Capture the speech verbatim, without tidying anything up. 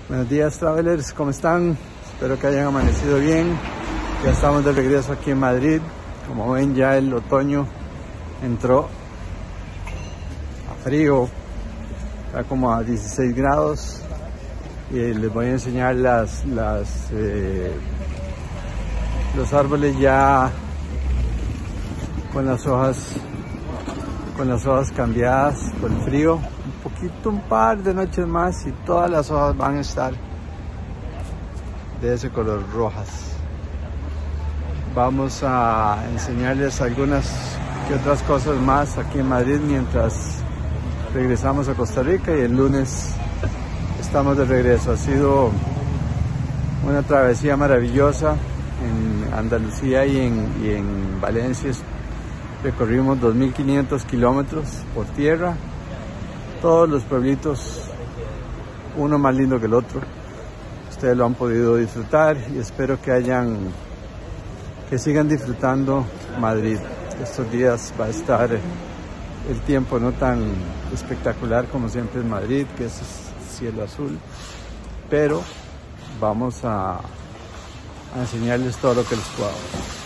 Buenos días, travelers, ¿cómo están? Espero que hayan amanecido bien. Ya estamos de regreso aquí en Madrid. Como ven, ya el otoño entró a frío, está como a dieciséis grados. Y les voy a enseñar las, las eh, los árboles ya con las hojas con las hojas cambiadas por el frío. Un poquito, un par de noches más y todas las hojas van a estar de ese color, rojas. Vamos a enseñarles algunas que otras cosas más aquí en Madrid mientras regresamos a Costa Rica, y el lunes estamos de regreso. Ha sido una travesía maravillosa en Andalucía y en, y en Valencia. Recorrimos dos mil quinientos kilómetros por tierra, todos los pueblitos, uno más lindo que el otro. Ustedes lo han podido disfrutar y espero que hayan, que sigan disfrutando Madrid. Estos días va a estar el tiempo no tan espectacular como siempre en Madrid, que es cielo azul, pero vamos a, a enseñarles todo lo que les puedo.